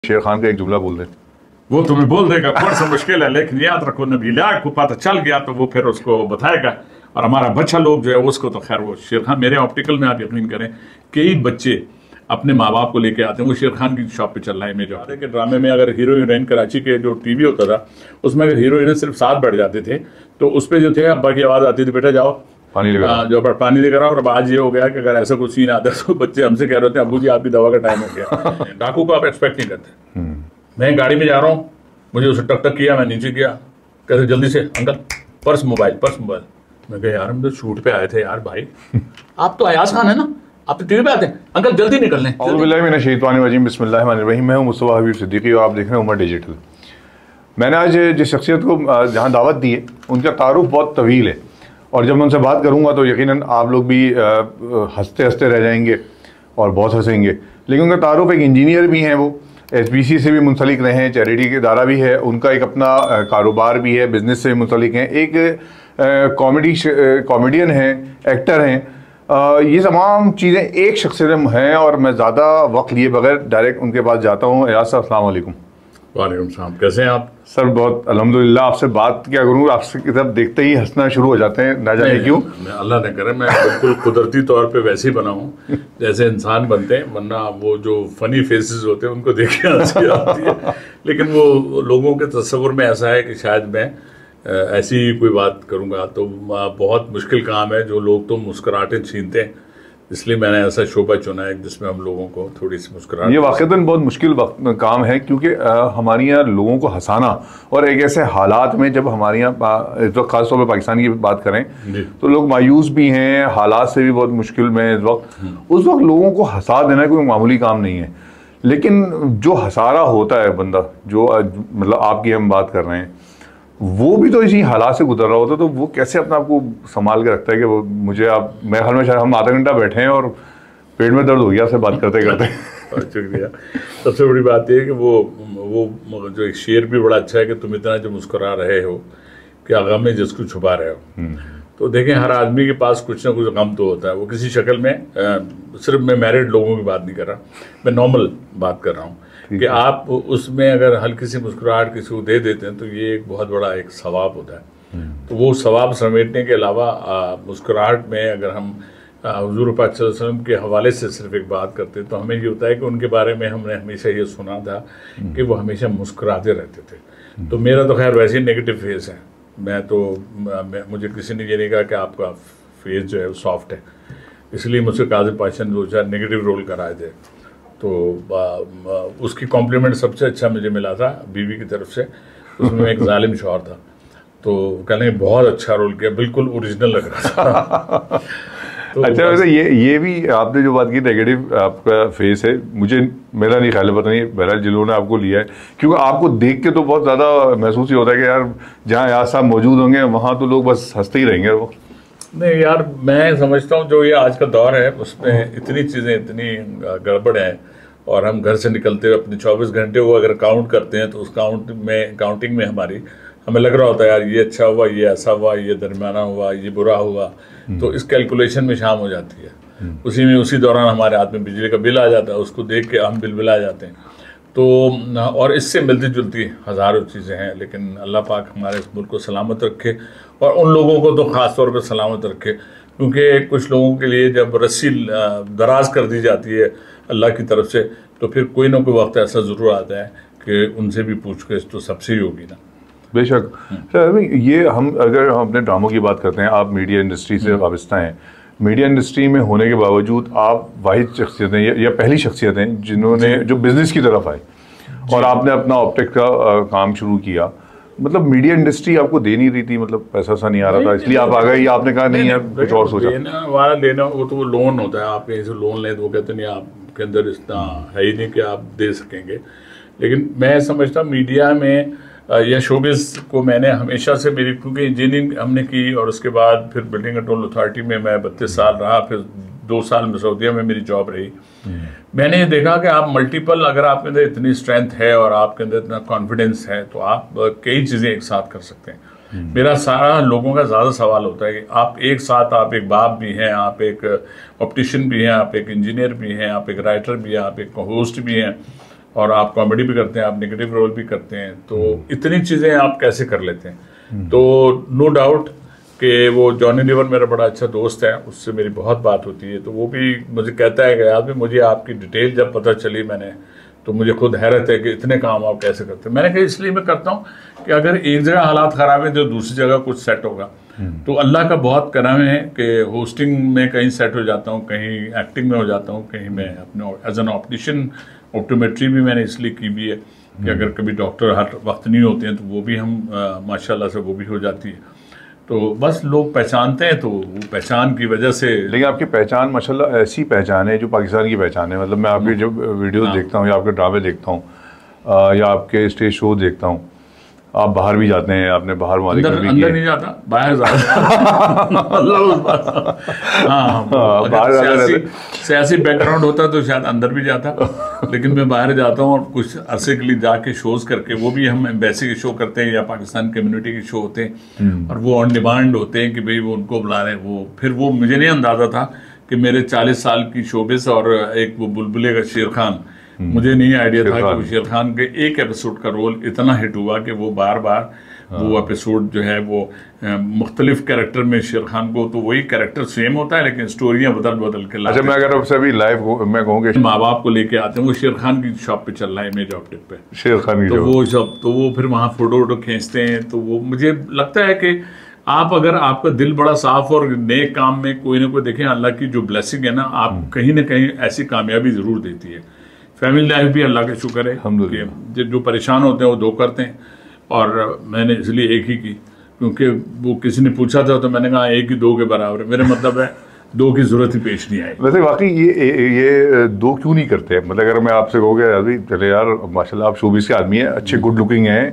शेर खान का एक जुमला बोल दे। वो तुम्हें बोल देगा, थोड़ा सा मुश्किल है, लेकिन याद रखो नबीला को पता चल गया तो वो फिर उसको बताएगा। और हमारा बच्चा लोग जो है उसको तो खैर वो शेर खान, मेरे ऑप्टिकल में आप यकीन करें कई बच्चे अपने माँ बाप को लेके आते हैं, वो शेर खान की शॉप पे चल रहा है। इमेज आते के ड्रामे में अगर हीरो हीरोइन, कराची के जो टीवी होता था उसमें अगर हीरो हीरोइन सिर्फ साथ बैठ जाते थे तो उस पर जो थे अब्बा की आवाज़ आती थी, बेटा जाओ पानी लेकर आओ। और अब आज ये हो गया कि अगर ऐसा कुछ सीन आता है तो बच्चे हमसे कह रहे थे अब्बू जी आपकी दवा का टाइम हो गया। डाकू को आप एक्सपेक्ट नहीं करते। मैं गाड़ी में जा रहा हूँ, मुझे उसे टक टक किया, मैं नीचे गया, कहते जल्दी से अंकल पर्स मोबाइल। मैं कहा यार हम तो शूट पे आए थे यार भाई, आप तो अयाज खान है ना, आप तो टीवी पे आते हैं, अंकल जल्दी निकल लें। बिस्मिल्लाहिर्रहमानिर्रहीम। मैं हूं मुस्तफा हबीब सिद्दीकी और आप देख रहे हैं उमर डिजिटल। मैंने आज जिस शख्सियत को जहां दावत दी है उनका तारुफ बहुत तवील है और जब मैं उनसे बात करूंगा तो यकीनन आप लोग भी हंसते हंसते रह जाएंगे और बहुत हंसेंगे। लेकिन उनका तारुफ, एक इंजीनियर भी हैं, वो SBC से भी मुंसलिक रहे हैं, चैरिटी के इदारा भी है, उनका एक अपना कारोबार भी है, बिज़नेस से मुंसलिक हैं, एक कॉमेडियन हैं, एक्टर हैं। ये तमाम चीज़ें एक शख्सियत में हैं और मैं ज़्यादा वक्त लिए बगैर डायरेक्ट उनके पास जाता हूँ। एयाज साहब अस्सलाम वालेकुम। वालेकुम सलाम, कैसे हैं आप? सर बहुत अल्हम्दुलिल्लाह। आपसे बात क्या करूँ, आपसे किताब देखते ही हंसना शुरू हो जाते हैं, ना जाने क्यों। अल्लाह ने करे मैं बिल्कुल कुदरती तौर पे वैसे ही बना हूँ जैसे इंसान बनते हैं, वरना वो जो फनी फेसेस होते हैं उनको देख के हंसी आती है। लेकिन वो लोगों के तस्वुर में ऐसा है कि शायद मैं ऐसी कोई बात करूँगा तो बहुत मुश्किल काम है, जो लोग तो मुस्कुराहटें छीनते हैं, इसलिए मैंने ऐसा शोबा चुना है जिसमें हम लोगों को थोड़ी सी मुस्कुराहट। ये वाक़तन बहुत मुश्किल काम है क्योंकि हमारे यहाँ लोगों को हंसाना, और एक ऐसे हालात में जब हमारे यहाँ इस वक्त खासतौर पर पाकिस्तान की बात करें तो लोग मायूस भी हैं, हालात से भी बहुत मुश्किल में इस वक्त, उस वक्त लोगों को हंसा देना कोई मामूली काम नहीं है। लेकिन जो हंसारा होता है बंदा, जो मतलब आपकी हम बात कर रहे हैं, वो भी तो इसी हालात से गुजर रहा होता है, तो वो कैसे अपने आप को संभाल के रखता है कि वो मुझे आप मैं हर में शायद हम आधा घंटा बैठे हैं और पेट में दर्द हो गया आपसे बात करते करते। शुक्रिया। सबसे बड़ी बात यह है कि वो जो एक शेर भी बड़ा अच्छा है कि तुम इतना जो मुस्कुरा रहे हो कि गम में जिसको छुपा रहे हो। तो देखें हर आदमी के पास कुछ ना कुछ गम तो होता है, वो किसी शक्ल में। सिर्फ मैं मैरिड लोगों की बात नहीं कर रहा, मैं नॉर्मल बात कर रहा हूँ कि आप उसमें अगर हल्की सी मुस्कुराहट किसी को दे देते हैं तो ये एक बहुत बड़ा एक सवाब होता है। तो वो सवाब समेटने के अलावा मुस्कुराहट में अगर हम हुजूर पाक सल्लल्लाहु अलैहि वसल्लम के हवाले से सिर्फ एक बात करते हैं तो हमें ये होता है कि उनके बारे में हमने हमेशा ये सुना था कि वो हमेशा मुस्कुराते रहते थे। तो मेरा तो खैर वैसे ही नेगेटिव फेस है, मैं तो मुझे किसी ने ये नहीं कहा कि आपका फेस जो है वो सॉफ्ट है, इसलिए मुझसे काज़िम पाशा ने 2000 नेगेटिव रोल कराए थे। तो उसकी कॉम्प्लीमेंट सबसे अच्छा मुझे मिला था बीवी की तरफ से, उसमें एक जालिम शौहर था, तो कहने बहुत अच्छा रोल किया, बिल्कुल ओरिजिनल लग रहा था। तो अच्छा वैसे ये भी आपने जो बात की नेगेटिव आपका फेस है, मुझे मेरा नहीं ख्याल है, पता नहीं बहरहाल जिन्होंने आपको लिया है, क्योंकि आपको देख के तो बहुत ज़्यादा महसूस ही होता है कि यार जहाँ यार साहब मौजूद होंगे वहाँ तो लोग बस हंसते ही रहेंगे। वो नहीं यार, मैं समझता हूँ जो ये आज का दौर है उसमें इतनी चीज़ें इतनी गड़बड़ हैं, और हम घर से निकलते हुए अपने 24 घंटे वो अगर काउंट करते हैं तो उस काउंटिंग में हमें लग रहा होता है यार ये अच्छा हुआ, ये ऐसा हुआ, ये दरमियाना हुआ, ये बुरा हुआ, तो इस कैलकुलेशन में शाम हो जाती है। उसी दौरान हमारे हाथ में बिजली का बिल आ जाता है, उसको देख के हम बिलबिला जाते हैं। तो और इससे मिलती जुलती हज़ारों चीज़ें हैं, लेकिन अल्लाह पाक हमारे इस मुल्क को सलामत रखे और उन लोगों को तो ख़ास तौर पर सलामत रखे, क्योंकि कुछ लोगों के लिए जब रस्सी दराज कर दी जाती है अल्लाह की तरफ से तो फिर कोई ना कोई वक्त ऐसा ज़रूर आता है कि उनसे भी पूछ के तो सबसे ही होगी ना। बेशक। सर ये हम अगर हम अपने ड्रामों की बात करते हैं, आप मीडिया इंडस्ट्री से वाबस्ता हैं, मीडिया इंडस्ट्री में होने के बावजूद आप वाहिद शख्सियत हैं या पहली शख्सियत हैं जिन्होंने जो बिज़नेस की तरफ आए और आपने अपना ऑप्टिक का काम शुरू किया। मतलब मीडिया इंडस्ट्री आपको दे नहीं रही थी, मतलब पैसा सा नहीं आ रहा था, इसलिए आप आ गए या आपने कहा नहीं यार कुछ और सोचा? लेना वो तो वो लोन होता है, आप कहीं से लोन लें तो वो कहते नहीं आपके अंदर इतना है ही नहीं कि आप दे सकेंगे। लेकिन मैं समझता मीडिया में या शोबिस को मैंने हमेशा से, मेरी क्योंकि इंजीनियरिंग हमने की और उसके बाद फिर बिल्डिंग कंट्रोल अथॉरिटी में मैं 32 साल रहा, फिर 2 साल में सऊदीया में मेरी जॉब रही। मैंने ये देखा कि आप मल्टीपल, अगर आपके अंदर इतनी स्ट्रेंथ है और आपके अंदर इतना कॉन्फिडेंस है तो आप कई चीज़ें एक साथ कर सकते हैं। मेरा सारा लोगों का ज़्यादा सवाल होता है कि आप एक साथ, आप एक बाप भी हैं, आप एक ऑप्टिशियन भी हैं, आप एक इंजीनियर भी हैं, आप एक राइटर भी हैं, आप एक होस्ट भी हैं, और आप कॉमेडी भी करते हैं, आप नेगेटिव रोल भी करते हैं, तो इतनी चीज़ें आप कैसे कर लेते हैं? तो नो डाउट कि वो जॉनी लीवर मेरा बड़ा अच्छा दोस्त है, उससे मेरी बहुत बात होती है, तो वो भी मुझे कहता है कि यार भी मुझे आपकी डिटेल जब पता चली मैंने, तो मुझे खुद हैरत है कि इतने काम आप कैसे करते हैं। मैंने कहा इसलिए मैं करता हूँ कि अगर एक जगह हालात ख़राब है तो दूसरी जगह कुछ सेट होगा। तो अल्लाह का बहुत करम है कि होस्टिंग में कहीं सेट हो जाता हूँ, कहीं एक्टिंग में हो जाता हूँ, कहीं मैं अपने एज एन ऑप्टिशियन, ऑप्टोमेट्री भी मैंने इसलिए की भी है कि अगर कभी डॉक्टर हर वक्त नहीं होते हैं तो वो भी हम माशाल्लाह से वो भी हो जाती है। तो बस लोग पहचानते हैं, तो वो पहचान की वजह से। लेकिन आपकी पहचान माशाल्लाह ऐसी पहचान है जो पाकिस्तान की पहचान है। मतलब मैं आपके जब वीडियोस देखता हूँ या आपके ड्रामे देखता हूँ या आपके स्टेज शो देखता हूँ, आप बाहर भी जाते हैं, आपने बाहर अंदर नहीं जाता, बाहर जाता सियासी बैकग्राउंड होता तो शायद अंदर भी जाता, लेकिन मैं बाहर जाता हूँ और कुछ अरसे के लिए जाके शोज करके, वो भी हम एम्बेसी के शो करते हैं या पाकिस्तान कम्युनिटी के शो होते हैं, और वो ऑन डिमांड होते हैं कि भाई वो उनको बुला रहे हैं। वो फिर वो मुझे नहीं अंदाजा था कि मेरे 40 साल की शोबिस और एक वो बुलबुले का शेर खान, मुझे नहीं आइडिया था कि शेर खान के एक एपिसोड का रोल इतना हिट हुआ कि वो बार बार वो एपिसोड जो है वो मुख्तलिफ कैरेक्टर में शेर खान को, तो वही कैरेक्टर सेम होता है लेकिन स्टोरियां बदल बदल के लाते। अच्छा, मैं अगर आपसे अभी लाइव मैं कहूँगा माँ बाप को लेके आते हैं, वो शेर खान की शॉप पे चल रहा है इमेज ऑप्टिक पे, शेर खान की तो वो शॉप, तो वो फिर वहाँ फोटो वोटो खींचते हैं। तो वो मुझे लगता है कि आप अगर आपका दिल बड़ा साफ और नेक काम में कोई ना कोई देखें, अल्लाह की जो ब्लेसिंग है ना, आप कहीं ना कहीं ऐसी कामयाबी जरूर देती है। फैमिली लाइफ भी अल्लाह का शुक्र है कि जो परेशान होते हैं वो 2 करते हैं, और मैंने इसलिए एक ही की, क्योंकि वो किसी ने पूछा था तो मैंने कहा 1 ही 2 के बराबर है, मेरा मतलब है 2 की जरूरत ही पेश नहीं आई। वैसे वाकई ये 2 क्यों नहीं करते? मतलब अगर मैं आपसे कहूँगा अभी चले यार माशाल्लाह आप शोबिस के आदमी हैं, अच्छे गुड लुकिंग हैं,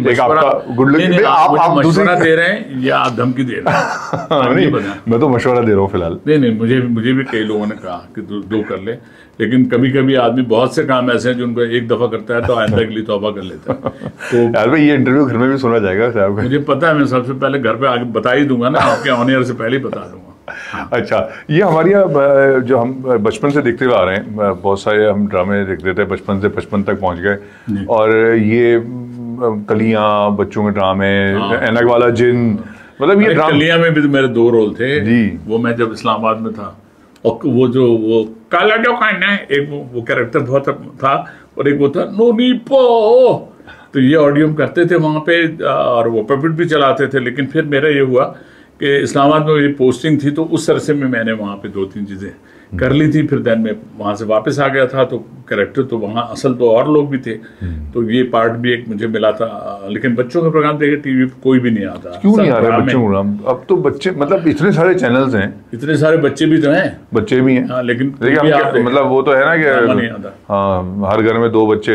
गुड लुकिंग, आप मशवरा दे रहे हैं या आप धमकी दे रहे हैं? मैं तो मशवरा दे रहा हूँ फिलहाल। नहीं, मुझे भी कई लोगों ने कहा कि 2 कर ले, लेकिन कभी कभी आदमी बहुत से काम ऐसे हैं जो उनको एक दफा करता है तो आइंदा के लिए तौबा कर लेता है। तो यार भाई ये इंटरव्यू घर में भी सुना जाएगा साहब? मुझे पता है, मैं सबसे पहले घर पे आगे बता ही दूंगा ना, आपके ऑन एयर से पहले ही बता दूंगा। अच्छा, ये हमारी जो हम बचपन से देखते हुए आ रहे हैं, बहुत सारे हम ड्रामे देखते थे बचपन से 55 तक पहुंच गए, और ये कलियां, बच्चों के ड्रामे, ऐनक वाला जिन, मतलब ये कलियां में भी तो मेरे 2 रोल थे जी। वो मैं जब इस्लामाबाद में था, और वो काला जो खाना है, एक वो कैरेक्टर बहुत था, और एक वो था नोनी पो, तो ये ऑडियो करते थे वहाँ पे, और वो पपेट भी चलाते थे। लेकिन फिर मेरा ये हुआ कि इस्लामाबाद में मेरी पोस्टिंग थी, तो उस अरसे में मैंने वहाँ पे 2-3 चीज़ें कर ली थी। फिर देन में वहाँ से वापस आ गया था, तो कैरेक्टर तो वहाँ असल तो और लोग भी थे, तो ये पार्ट भी एक मुझे मिला था। लेकिन बच्चों के प्रोग्राम देखे टीवी पे कोई भी नहीं आता। क्यों नहीं आ रहा बच्चों के प्रोग्राम? अब तो बच्चे, मतलब इतने सारे चैनल्स हैं, इतने सारे बच्चे भी तो हैं, बच्चे भी हैं, लेकिन मतलब वो तो है ना कि हाँ, हर घर में 2 बच्चे,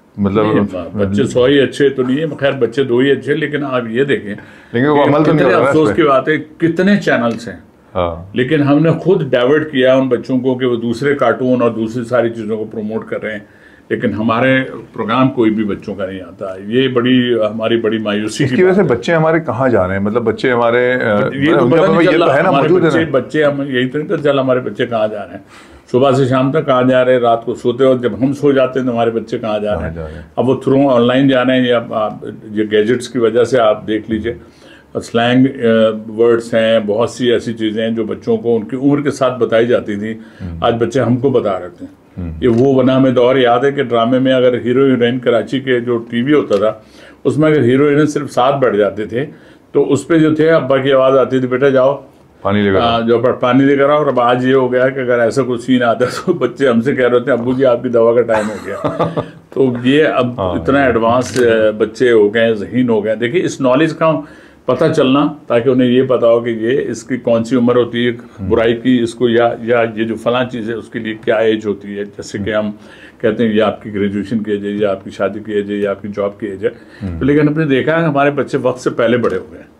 मतलब बच्चे 100 ही अच्छे तो नहीं है, खैर बच्चे 2 ही अच्छे, लेकिन आप ये देखें, लेकिन वो अमल तो नहीं हो रहा है। अफसोस की बात है, कितने चैनल्स हैं, लेकिन हमने खुद डाइवर्ट किया उन बच्चों को कि वो दूसरे कार्टून और दूसरी सारी चीज़ों को प्रमोट कर रहे हैं, लेकिन हमारे प्रोग्राम कोई भी बच्चों का नहीं आता। ये हमारी बड़ी मायूसी की वजह से बच्चे हमारे कहाँ जा रहे हैं? मतलब बच्चे हमारे ये तो है ना, मौजूद है बच्चे, हम यही तो नहीं पता चल हमारे बच्चे कहाँ जा रहे हैं, सुबह से शाम तक कहाँ जा रहे हैं, रात को सोते हो, जब हम सो जाते हैं तो हमारे बच्चे कहाँ जा रहे हैं। अब वो थ्रू ऑनलाइन जा रहे हैं, या ये गैजेट्स की वजह से आप देख लीजिए, स्लैंग वर्ड्स हैं, बहुत सी ऐसी चीज़ें हैं जो बच्चों को उनकी उम्र के साथ बताई जाती थी, आज बच्चे हमको बता रहे थे। ये वो बना हमें दौर याद है कि ड्रामे में अगर हीरो हीरोइन, कराची के जो टीवी होता था उसमें अगर हीरो हीरोइन सिर्फ 7 बढ़ जाते थे, तो उस पर जो थे अब्बा की आवाज़ आती थी, बेटा जाओ पानी लेकर जो पानी लेकर आओ। और अब आज ये हो गया कि अगर ऐसा कुछ सीन आता है तो बच्चे हमसे कह रहे होते हैं अब्बू जी आपकी दवा का टाइम हो गया। तो ये अब इतना एडवांस बच्चे हो गए, ज़हीन हो गए। देखिए इस नॉलेज का पता चलना, ताकि उन्हें ये पता हो कि ये इसकी कौन सी उम्र होती है बुराई की, इसको या ये जो फलां चीज़ है उसके लिए क्या एज होती है। जैसे कि हम कहते हैं ये आपकी ग्रेजुएशन की एज है, या आपकी शादी की एज है, या आपकी जॉब की एज है। तो लेकिन हमने देखा है हमारे बच्चे वक्त से पहले बड़े हो गए।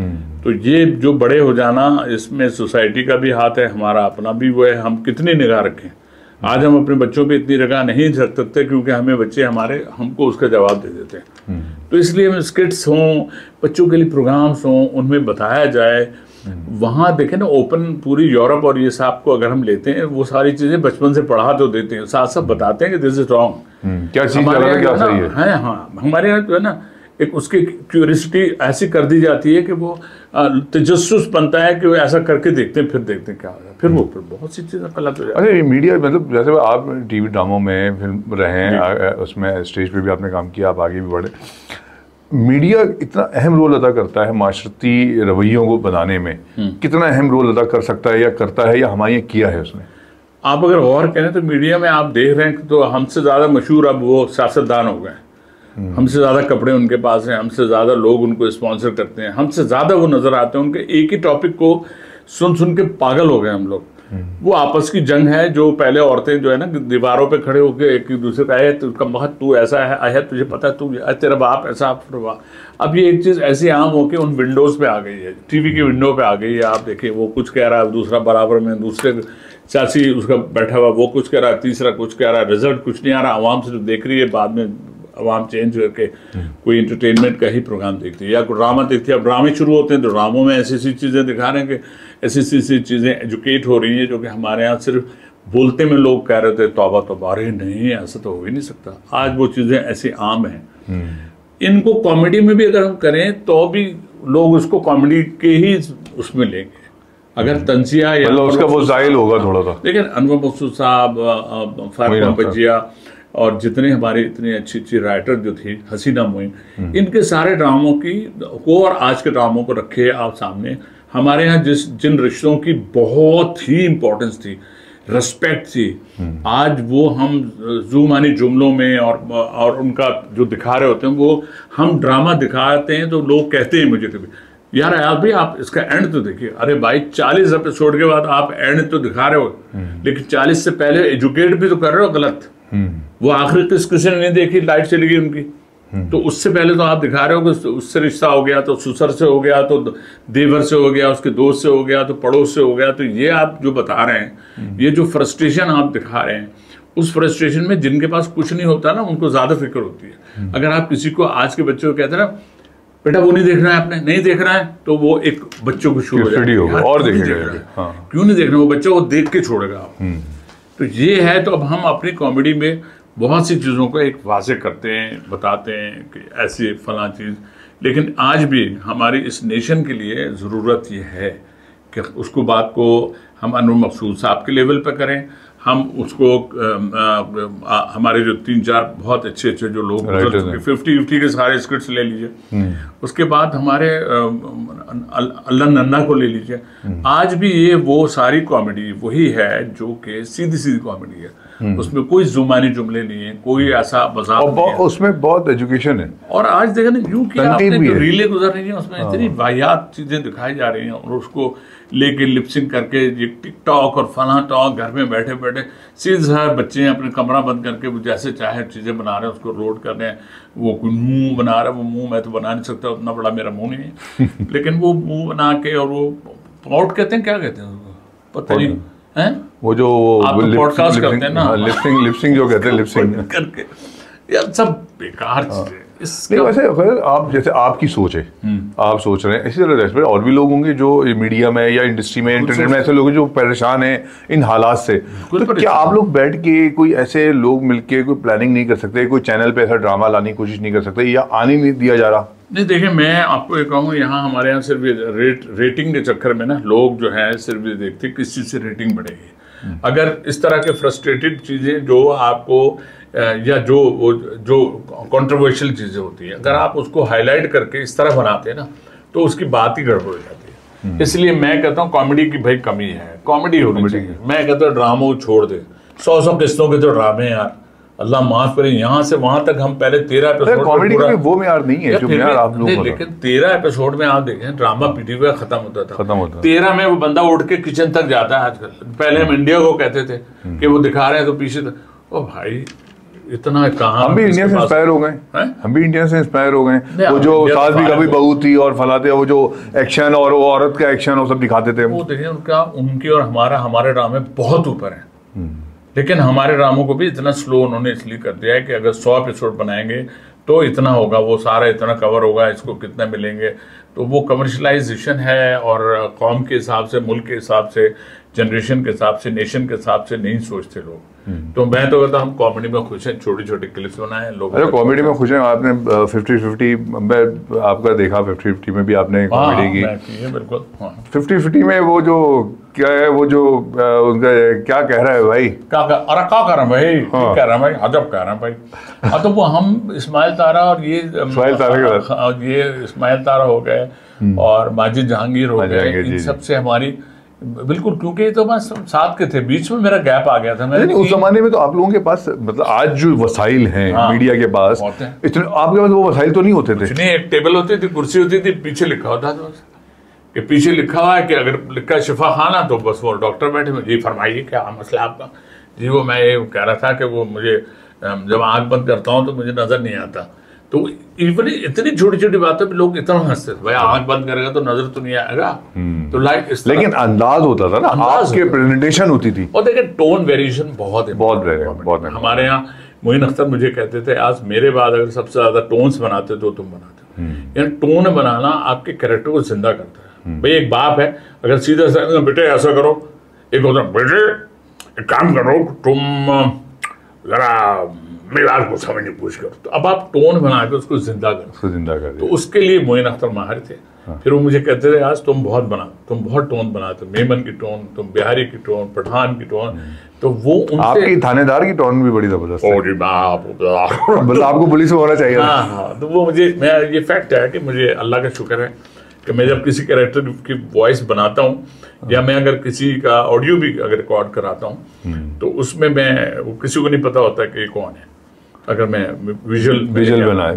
तो ये जो बड़े हो जाना, इसमें सोसाइटी का भी हाथ है, हमारा अपना भी वो है, हम कितनी निगाह रखें। आज हम अपने बच्चों पे इतनी निगाह नहीं रख सकते क्योंकि हमें बच्चे हमको उसका जवाब दे देते हैं। तो इसलिए हम स्किट्स हों, बच्चों के लिए प्रोग्राम्स हों, उनमें बताया जाए वहां देखें ना, ओपन पूरी यूरोप और ये सब को अगर हम लेते हैं, वो सारी चीजें बचपन से पढ़ा तो देते हैं, साथ साथ बताते हैं कि दिस इज रॉन्ग, क्या चीज गलत है क्या सही है। हाँ, हमारे यहाँ जो है ना एक उसकी क्यूरियोसिटी ऐसी कर दी जाती है कि वो तजस्सुस बनता है कि वो ऐसा करके देखते हैं, फिर देखते हैं क्या होगा, फिर वो फिर बहुत सी चीज़ें गलत हो जाती है। अच्छा, मीडिया मतलब जैसे आप टीवी ड्रामों में फिल्म रहे हैं, उसमें स्टेज पे भी आपने काम किया, आप आगे भी बढ़े, मीडिया इतना अहम रोल अदा करता है माशरती रवैयों को बनाने में, कितना अहम रोल अदा कर सकता है या करता है या हमारे यहाँ किया है उसने? आप अगर गौर करें तो मीडिया में आप देख रहे हैं तो हमसे ज़्यादा मशहूर अब वो सियासतदान हो गए, हमसे ज़्यादा कपड़े उनके पास हैं, हमसे ज़्यादा लोग उनको स्पॉन्सर करते हैं, हमसे ज़्यादा वो नज़र आते हैं, उनके एक ही टॉपिक को सुन सुन के पागल हो गए हम लोग। वो आपस की जंग है, जो पहले औरतें जो है ना दीवारों पे खड़े होकर एक दूसरे का है, तो कमबख्त तू ऐसा है, आया तुझे पता है, तू तेरा बाप ऐसा, अब ये एक चीज़ ऐसी आम हो के उन विंडोज़ पे आ गई है, टीवी की विंडो पे आ गई है। आप देखिए वो कुछ कह रहा है, दूसरा बराबर में दूसरे चाची उसका बैठा हुआ वो कुछ कह रहा है, तीसरा कुछ कह रहा है, रिजल्ट कुछ नहीं आ रहा, आवाम से जो देख रही है, बाद में आवाम चेंज करके कोई इंटरटेनमेंट का ही प्रोग्राम देखती है या कोई ड्रामा देखती है। अब ड्रामे शुरू होते हैं तो ड्रामों में ऐसी ऐसी चीज़ें दिखा रहे हैं कि ऐसी ऐसी चीज़ें एजुकेट हो रही हैं जो कि हमारे यहाँ सिर्फ बोलते में लोग कह रहे थे तौबा तौबा, अरे नहीं ऐसा तो हो ही नहीं सकता। आज वो चीज़ें ऐसी आम हैं। इनको कॉमेडी में भी अगर हम करें तो भी लोग उसको कॉमेडी के ही उसमें लेंगे। अगर तंजिया या उसका वो जाहिल होगा थोड़ा सा। लेकिन अनवर मकसूद साहब, फारूक बजिया और जितने हमारे इतनी अच्छी अच्छी राइटर जो थी, हसीना मोइन, इनके सारे ड्रामों की को और आज के ड्रामों को रखे आप सामने। हमारे यहाँ जिन रिश्तों की बहुत ही इम्पोर्टेंस थी, रिस्पेक्ट थी, आज वो हम जुमानी जुमलों में और उनका जो दिखा रहे होते हैं, वो हम ड्रामा दिखाते हैं तो लोग कहते हैं मुझे कभी, यार आप भी आप इसका एंड तो देखिए। अरे भाई 40 एपिसोड के बाद आप एंड तो दिखा रहे हो, लेकिन 40 से पहले एजुकेट भी तो कर रहे हो गलत। वो आखिर किसी ने नहीं देखी, लाइट चली गई उनकी, तो उससे पहले तो आप दिखा रहे हो कि उससे रिश्ता हो गया तो ससुर से हो गया, तो देवर से हो गया, उसके दोस्त से हो गया, तो पड़ोस से हो गया। तो ये आप जो बता रहे हैं, ये जो फ्रस्ट्रेशन आप दिखा रहे हैं, उस फ्रस्ट्रेशन में जिनके पास कुछ नहीं होता ना, उनको ज्यादा फिक्र होती है। अगर आप किसी को आज के बच्चों को कहते हैं ना, बेटा वो नहीं देख रहा है, आपने नहीं देख रहा है, तो वो एक बच्चों को शुरू हो जाएगा और क्यों नहीं देख रहे, वो बच्चा वो देख के छोड़ेगा आप। तो ये है, तो अब हम अपनी कॉमेडी में बहुत सी चीज़ों को एक वाज़े करते हैं, बताते हैं कि ऐसी फलां चीज़, लेकिन आज भी हमारी इस नेशन के लिए ज़रूरत ये है कि उसको बात को हम अनवर मकसूद साहब के लेवल पर करें, हम उसको हमारे जो 3-4 बहुत अच्छे जो लोग 50-50 के सारे स्क्रिप्ट्स ले लीजिए, उसके बाद हमारे अल्लाह नन्ना को ले लीजिए। आज भी ये वो सारी कॉमेडी वही है जो कि सीधी सीधी कॉमेडी है, उसमें कोई जुबानी जुमले नहीं है, कोई ऐसा मजाक नहीं है, उसमें बहुत एजुकेशन है। और आज देखा ना यूं कि आपने जो रीलें गुजर रही हैं उसमें इतनी वाहियात चीजें दिखाई जा रही हैं, और उसको लेके लिपसिंग करके ये टिकटॉक और फलां टॉक, घर में बैठे बैठे सीधा बच्चे अपने कमरा बंद करके वो जैसे चाहे चीज़ें बना रहे हैं, उसको रोड कर रहे हैं। वो कोई मुंह बना रहा है, वो मुंह मैं तो बना नहीं सकता, उतना बड़ा मेरा मुंह नहीं है लेकिन वो मुंह बना के, और वो पॉट कहते हैं, क्या कहते हैं उसको पता नहीं है, वो जो पॉडकास्ट करते हैं ना, लिपसिंग जो कहते हैं, लिपसिंग करके, यार सब बेकार चीजें। नहीं वैसे आप जैसे आपकी सोच है, आप सोच रहे हैं, इसी तरह और भी लोग होंगे जो मीडिया में या इंडस्ट्री में, इंटरनेट में ऐसे लोग हैं जो परेशान हैं इन हालात से। तो क्या आप लोग बैठ के कोई ऐसे लोग मिलके कोई प्लानिंग नहीं कर सकते, कोई चैनल पे ऐसा ड्रामा लाने की कोशिश नहीं कर सकते, या आने नहीं दिया जा रहा? नहीं देखिए, मैं आपको ये कहूँ, यहाँ हमारे यहाँ सिर्फ रेटिंग के चक्कर में ना लोग जो है सिर्फ ये देखते किस चीज़ से रेटिंग बढ़ेगी। अगर इस तरह के फ्रस्ट्रेटेड चीज़ें जो आपको या जो कंट्रोवर्शियल चीज़ें होती हैं, अगर आप उसको हाईलाइट करके इस तरह बनाते हैं ना, तो उसकी बात ही गड़बड़ हो जाती है। इसलिए मैं कहता हूँ कॉमेडी की भाई कमी है, कॉमेडी होनी चाहिए। मैं कहता हूँ ड्रामों को छोड़ दे, 100 किस्तों के तो ड्रामे यार, अल्लाह माफ करे, यहाँ से वहां तक हम पहले 13 एपिसोड कॉमेडी का वो म्यार नहीं है जो म्यार आप लोग, लेकिन 13 एपिसोड में आप देखें ड्रामा पीटी हुआ खत्म होता था। 13 में वो बंदा उठ के किचन तक जाता है आजकल। पहले हम इंडिया को कहते थे कि वो दिखा रहे हैं तो पीछे, ओ भाई इतना कहाँ, हम भी इंडिया से इंस्पायर हो गए, हम भी इंडिया से इंस्पायर हो गए। वो जो सास भी कभी बहू थी और फलाते, वो जो एक्शन और वो औरत का एक्शन वो सब दिखाते थे, वो देखिए उनका, उनकी और हमारे ड्रामे बहुत ऊपर है। लेकिन हमारे ड्रामों को भी इतना स्लो उन्होंने इसलिए कर दिया है कि अगर 100 एपिसोड बनाएंगे तो इतना होगा, वो सारा इतना कवर होगा, इसको कितना मिलेंगे। तो वो कमर्शलाइजेशन है और कौम के हिसाब से, मुल्क के हिसाब से, जनरेशन के हिसाब से, नेशन के हिसाब से नहीं सोचते लोग। तो मैं तो कहता हम कॉमेडी में खुश हैं, छोटी छोटी क्लिप्स बनाए लोग। अरे कॉमेडी में खुश हैं आपने 50-50 मैं आपका देखा 50-50 में भी आपने कॉमेडी की। बिल्कुल 50-50 में वो जो क्या है, वो जो उनका क्या कह रहा है भाई, क्या कह रहा है भाई, कह रहा है भाई, अजब कह रहा है भाई। तो वो हम इस्माइल तारा और ये इस्माइल तारा हो गए और माजिद जहांगीर हो गए, इन सबसे हमारी बिल्कुल, क्योंकि तो बस साथ के थे, बीच में मेरा गैप आ गया था। नहीं, उस जमाने में तो आप लोगों के पास मतलब आज जो वसाइल हैं मीडिया के पास इतने, आपके पास वो वसाइल तो नहीं होते थे। एक टेबल होती थी, कुर्सी होती थी, पीछे लिखा होता था कि पीछे लिखा हुआ है कि अगर लिखा है शिफा खाना तो बस वो डॉक्टर बैठे हुए, जी फरमाइए क्या मसला आपका। जी वो मैं ये कह रहा था कि वो मुझे जब आँख बंद करता हूँ तो मुझे नजर नहीं आता। तो इतनी छोटी छोटी बातों पे लोग इतना हंसते थे, भाई आँख बंद करेगा तो नजर तो नहीं आएगा। तो लेकिन अंदाज होता था ना, आपके प्रेजेंटेशन होती थी। और देखिए टोन वेरिएशन बहुत है, बहुत हमारे यहाँ मोइन अख्तर मुझे कहते थे, आज मेरे बाद अगर सबसे ज्यादा टोन्स बनाते तो तुम बनाते। यानी टोन बनाना आपके कैरेक्टर को जिंदा करता है। भाई एक बाप है, अगर सीधा बेटे ऐसा करो, एक होता बेटे एक काम करो, तुम जरा मेरी बात को समझने की कोशिश करो। तो अब आप टोन बना के उसको जिंदा कर, तो उसके लिए मोइन अख्तर माहिर थे। फिर वो मुझे कहते थे आज तुम बहुत टोन बनाते, मेमन की टोन, तुम बिहारी की टोन, पठान की टोन। तो वो आपकी थानेदार की टोन भी बड़ी जबरदस्त है। मतलब आपको पुलिस में होना चाहिए। हाँ, तो वो मुझे, मैं ये फैक्ट है कि मुझे अल्लाह का शुक्र है कि मैं जब किसी कैरेक्टर की वॉइस बनाता हूँ या मैं अगर किसी का ऑडियो भी अगर रिकॉर्ड कराता हूँ तो उसमें मैं, वो किसी को नहीं पता होता कि कौन है, अगर मैं विजुअल बनाए।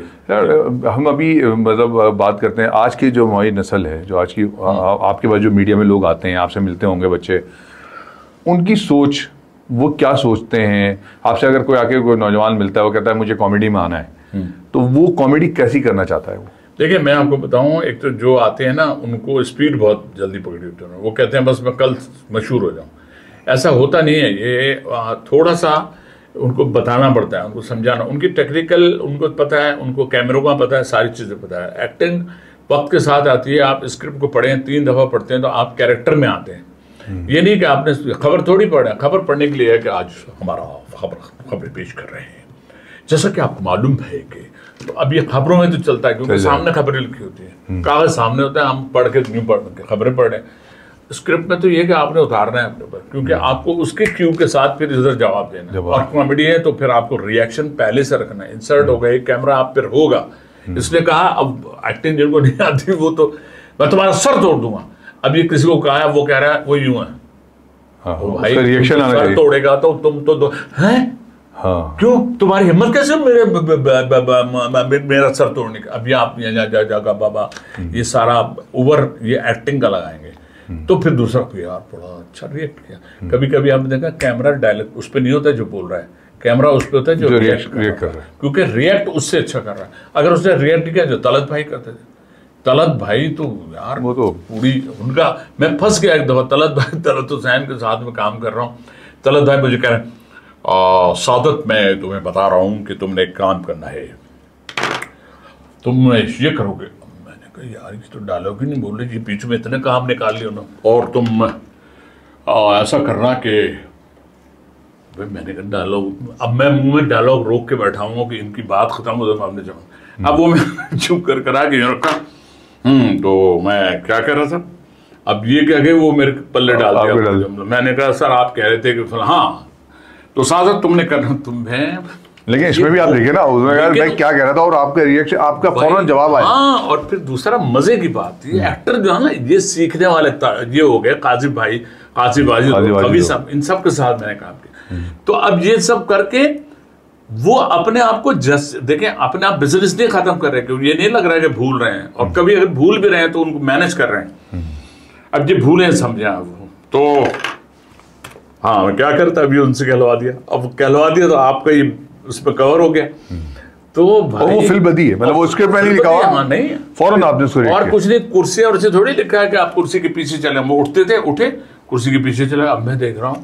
यार हम अभी मतलब बात करते हैं आज की जो हमारी नस्ल है, जो आज की आपके पास जो मीडिया में लोग आते हैं, आपसे मिलते होंगे बच्चे, उनकी सोच, वो क्या सोचते हैं आपसे? अगर कोई आके कोई नौजवान मिलता है, वो कहता है मुझे कॉमेडी में आना है, तो वो कॉमेडी कैसी करना चाहता है? वो देखिए मैं आपको बताऊं, एक तो जो आते हैं ना उनको स्पीड बहुत जल्दी पकड़ी होती है, वो कहते हैं बस मैं कल मशहूर हो जाऊं। ऐसा होता नहीं है, ये थोड़ा सा उनको बताना पड़ता है, उनको समझाना, उनकी टेक्निकल उनको पता है, उनको कैमरों का पता है, सारी चीज़ें पता है। एक्टिंग वक्त के साथ आती है, आप स्क्रिप्ट को पढ़ें, 3 दफ़ा पढ़ते हैं तो आप कैरेक्टर में आते हैं। ये नहीं कि आपने खबर थोड़ी पढ़ा, खबर पढ़ने के लिए है कि आज हमारा खबर पेश कर रहे हैं, जैसा कि आपको मालूम है कि, तो अब ये खबरों में तो चलता है क्योंकि सामने खबरें लिखी होती है, कागज सामने होता है, हम पढ़ के न्यू खबरें पढ़ रहे हैं। स्क्रिप्ट में तो ये कि आपने उतारना है अपने ऊपर, क्योंकि आपको उसके क्यू के साथ फिर इधर जवाब देना है। और कॉमेडी है तो फिर आपको रिएक्शन पहले से रखना है, इंसर्ट हो गए, कैमरा आप पर होगा। इसने कहा अब एक्टिंग जिनको नहीं आती वो तो मैं तुम्हारा सर तोड़ दूंगा। अब ये किसी को कहा, वो कह रहा है वो यूं है, भाई रिएक्शन सर तोड़ेगा तो तुम तो हैं, क्यों तुम्हारी हिम्मत कैसे मेरा सर तोड़ने का? अब ये आप जागा बाबा ये सारा ओवर ये एक्टिंग का लगाएंगे तो फिर दूसरा यार बड़ा अच्छा रिएक्ट किया। कभी कभी आपने देखा कैमरा डायलॉग उस पर नहीं होता जो बोल रहा है, कैमरा उस पर होता है जो रिएक्ट कर रहा है, क्योंकि रिएक्ट उससे अच्छा कर रहा है। अगर उसने रिएक्ट किया जो तलत भाई करते थे, तलत भाई तो यार वो तो पूरी उनका, मैं फंस गया एक दफा तलत हुसैन के साथ में काम कर रहा हूँ। तलत भाई मुझे कह रहे हैं सादत मैं तुम्हें बता रहा हूँ कि तुमने एक काम करना है, तुम ये करोगे। मैंने कहा यार ये तो डायलॉग ही नहीं बोल रहे जी, बीच में इतने काम निकाल लिया ना, और तुम ऐसा करना कि मैंने कहा डायलॉग, अब मैं मुंह में डायलॉग रोक के बैठा हूँ कि इनकी बात खत्म हो जाए आपने जवाब। अब वो मैं चुप कर करा के रखा, तो मैं क्या कह रहा था, अब ये कह के वो मेरे पल्ले डाल दिया। मैंने कहा सर आप कह रहे थे कि हाँ तो सादत तुमने करना तुम्हें, लेकिन इसमें भी आप देखिए ना, उसमें मैं क्या कह रहा था और आपका रिएक्शन, आपका फौरन जवाब आया। हाँ, और फिर दूसरा मजे की बात, ये एक्टर जो है ना ये सीखने वाले ये हो गए, काजिब भाई, काजिब कवि साहब, इन सब के साथ मैंने काम किया। तो अब ये सब करके वो अपने आप को देखें, अपने आप बिजनेस नहीं खत्म कर रहे, क्योंकि ये नहीं लग रहा है कि भूल रहे हैं, और कभी अगर भूल भी रहे हैं तो उनको मैनेज कर रहे हैं। अब ये भूले समझे वो तो हाँ मैं क्या करता, अभी उनसे कहलवा दिया, अब कहलवा दिया तो आपका ये उस पर कवर हो गया। तो भाई वो फिल्म बदी है, मतलब वो स्क्रिप्ट में नहीं लिखा हुआ, हाँ नहीं फौरन आपने उसको और कुछ नहीं, कुर्सी और उसे थोड़ी लिखा है कि आप कुर्सी के पीछे चले, वो उठते थे, उठे कुर्सी के पीछे चले। अब मैं देख रहा हूँ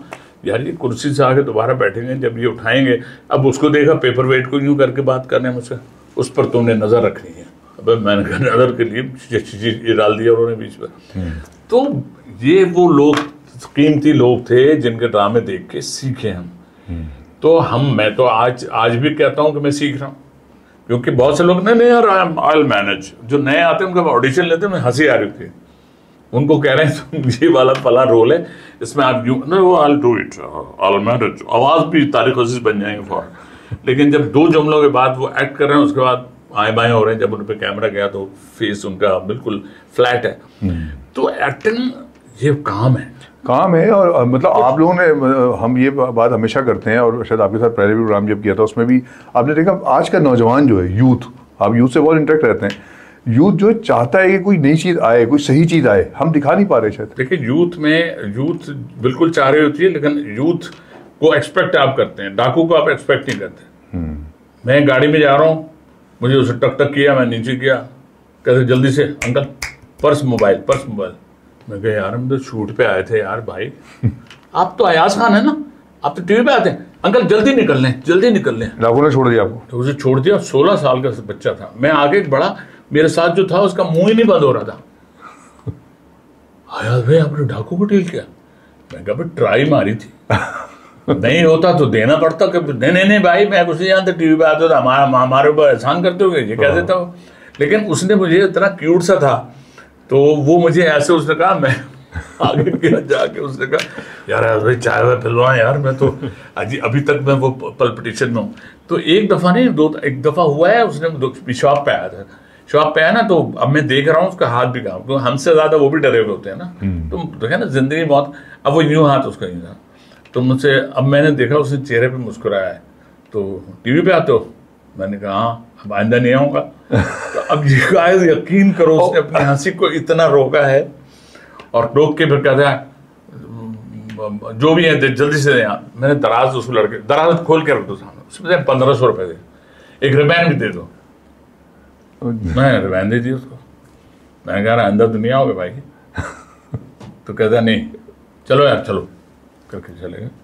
यार ये कुर्सी से आके दोबारा बैठेंगे, जब ये उठाएंगे, अब उसको देखा पेपर वेट को यूं करके बात करने मुझसे, उस पर तुमने नजर रखनी है। अब मैंने कहा नजर के लिए ये डाल दिया उन्होंने बीच में। तो ये वो लोग कीमती लोग थे जिनके ड्रामे देख के सीखे हम। तो मैं तो आज भी कहता हूँ कि मैं सीख रहा हूँ, क्योंकि बहुत से लोग नहीं यार आई विल मैनेज, जो नए आते हैं उनका ऑडिशन लेते हैं, मैं हंसी आ रही थी, उनको कह रहे हैं तुम ये वाला फला रोल है इसमें आप यूं नहीं, वो I will do it, I will manage, आवाज भी तारीख अजीज बन जाएंगे फॉर। लेकिन जब 2 जुमलों के बाद वो एक्ट कर रहे हैं, उसके बाद आए बाएं हो रहे हैं, जब उन पे कैमरा गया तो फेस उनका बिल्कुल फ्लैट है। तो एक्टिंग ये काम है। और मतलब आप लोगों ने, हम ये बात हमेशा करते हैं, और शायद आपके साथ पहले भी प्रोग्राम जब किया था उसमें भी आपने देखा, आज का नौजवान जो है, यूथ, आप यूथ से बहुत इंटरेक्ट रहते हैं, यूथ जो चाहता है कि कोई नई चीज़ आए, कोई सही चीज़ आए, हम दिखा नहीं पा रहे शायद। देखिए यूथ बिल्कुल चाह रही होती है, लेकिन यूथ को एक्सपेक्ट आप करते हैं, डाकू को आप एक्सपेक्ट नहीं करते। मैं गाड़ी में जा रहा हूँ, मुझे उसे टक टक किया, मैं नीचे गया, कहते जल्दी से अंकल पर्स मोबाइल। मैं कहा यार हम तो शूट पे आए थे यार भाई, आप तो अयाज खान है ना, आप तो टीवी पे आते हैं, अंकल जल्दी निकल लें। डाकू ने छोड़ दिया आपको? तो उसे छोड़ दिया, 16 साल का बच्चा था, मैं आगे बढ़ा, मेरे साथ जो था उसका मुंह ही नहीं बंद हो रहा था। अयाज भाई आपने डाकू को डील किया? मैं कहा भाई ट्राई मारी थी, नहीं होता तो देना पड़ता। नहीं भाई मैं कुछ नहीं जानता, टीवी पे आता था, हमारे ऊपर एहसान करते हो, ये कह देता हूँ। लेकिन उसने मुझे इतना क्यूट सा था, तो वो मुझे ऐसे, उसने कहा, मैं आगे जाके उसने कहा यार भाई चाय वाय पिलवा यार, मैं तो अभी तक मैं वो पल्पिटेशन में हूँ। तो एक दफा नहीं, एक दफा हुआ है, उसने शॉप पे आया था, ना, तो अब मैं देख रहा हूँ उसका हाथ भी काम, तो हमसे ज्यादा वो भी डरे हुए होते हैं ना, तो देखे ना जिंदगी बहुत। अब वो यूं हाथ उसका यूं था, तो मुझसे, अब मैंने देखा उसने चेहरे पे मुस्कुराया है, तो टीवी पे आते हो? मैंने कहा हाँ, अब आइंदा नहीं आऊंगा। तो अब यकीन करो उसने अपनी हंसी को इतना रोका है, और रोक के फिर कहता है जो भी है जल्दी से यहाँ। मैंने दराज उसको दराज खोल के रख दो सामने, उसमें 1500 रुपए दे, एक रिबैन भी दे दो। मैं रिबैन दे दी उसको, मैंने कहा आइंदा तो नहीं आओगे भाई। तो कहता नहीं, चलो यार चलो करके चले गए।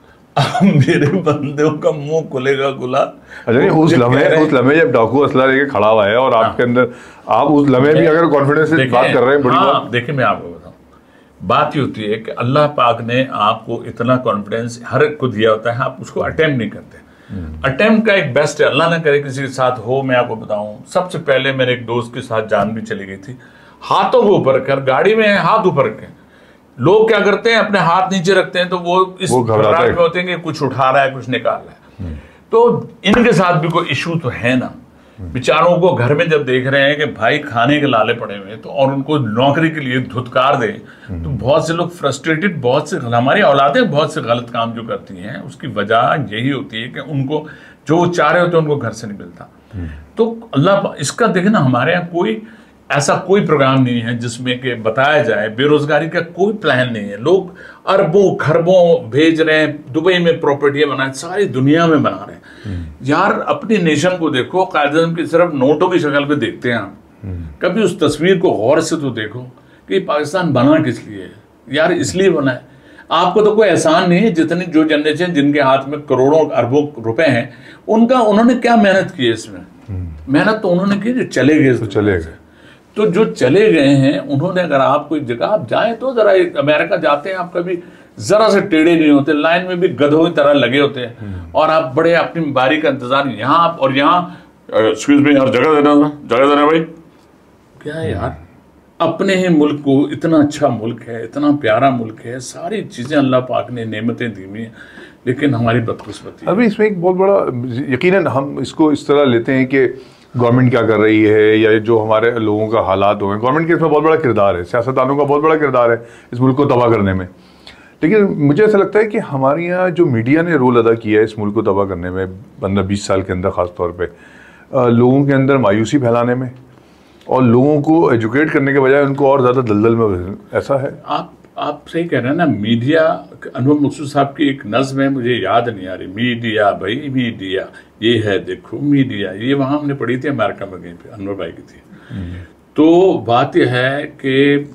मेरे बंदों का मुंह खुलेगा गुला। अच्छा, उस लम्हे जब डाकू असला लेके खड़ा हुआ है और आपके अंदर, आप उस लम्हे भी अगर कॉन्फिडेंस से बात कर रहे हैं, बड़ी बात। देखिए मैं आपको बताऊं, बात ये होती है कि अल्लाह पाक ने आपको इतना कॉन्फिडेंस हर एक को दिया होता है, आप उसको अटेम्प्ट नहीं करते। अटेम्प्ट का एक बेस्ट है, अल्लाह ना करे किसी के साथ हो। मैं आपको बताऊं, सबसे पहले मेरे एक दोस्त के साथ जान भी चली गई थी, हाथों को ऊपर कर, गाड़ी में हाथ ऊपर रखे, लोग क्या करते हैं अपने हाथ नीचे रखते हैं, तो वो इस घबराहट में होते हैं कि कुछ उठा रहा है, कुछ निकाल रहा है। तो इनके साथ भी कोई इशू तो है ना, बेचारों को घर में जब देख रहे हैं कि भाई खाने के लाले पड़े हुए, तो और उनको नौकरी के लिए धुतकार दे, तो बहुत से लोग फ्रस्ट्रेटेड, बहुत से हमारी औलादें बहुत से गलत काम जो करती हैं, उसकी वजह यही होती है कि उनको जो चाह रहे होते हैं उनको घर से नहीं मिलता। तो अल्लाह इसका देखे ना, हमारे यहाँ कोई ऐसा कोई प्रोग्राम नहीं है जिसमें कि बताया जाए, बेरोजगारी का कोई प्लान नहीं है। लोग अरबों खरबों भेज रहे हैं, दुबई में प्रॉपर्टियां बना, सारी दुनिया में बना रहे हैं। यार अपनी नेशन को देखो, कायदे की सिर्फ नोटों की शक्ल पे देखते हैं आप, कभी उस तस्वीर को गौर से तो देखो कि पाकिस्तान बना किस लिए है। यार इसलिए बना है, आपको तो कोई एहसान नहीं है। जितनी जो जनरेशन जिनके हाथ में करोड़ों अरबों रुपए हैं, उन्होंने क्या मेहनत की है इसमें? मेहनत तो उन्होंने की जो चले गए। तो जो चले गए हैं उन्होंने, अगर आप कोई जगह आप जाए तो जरा, अमेरिका जाते हैं आप, कभी जरा से टेढ़े नहीं होते, लाइन में भी गधों की तरह लगे होते हैं, और आप बड़े अपनी बारी का इंतजार, यहाँ और यहाँ एक्सक्यूज मी यार जगह देना भाई, क्या है यार। अपने ही मुल्क को, इतना अच्छा मुल्क है, इतना प्यारा मुल्क है, सारी चीजें अल्लाह पाक ने नेमतें दी हुई हैं, लेकिन हमारी बदकिस्मती। अभी इसमें एक बहुत बड़ा, यकीनन हम इसको इस तरह लेते हैं कि गवर्नमेंट क्या कर रही है, या जो हमारे लोगों का हालात हो गए, गवर्नमेंट के इसमें बहुत बड़ा किरदार है, सियासतदानों का बहुत बड़ा किरदार है इस मुल्क को तबाह करने में। लेकिन मुझे ऐसा लगता है कि हमारे यहाँ जो मीडिया ने रोल अदा किया है इस मुल्क को तबाह करने में 15-20 साल के अंदर, ख़ास तौर पे लोगों के अंदर मायूसी फैलाने में, और लोगों को एजुकेट करने के बजाय उनको और ज़्यादा दलदल में, ऐसा है। आप सही कह रहे हैं ना। मीडिया, अनवर मकसूद साहब की एक नज़्म है, मुझे याद नहीं आ रही, मीडिया भाई मीडिया, ये है देखो मीडिया, ये वहाँ हमने पढ़ी थी अमेरिका में कहीं पे, अनवर भाई की थी। तो बात यह है कि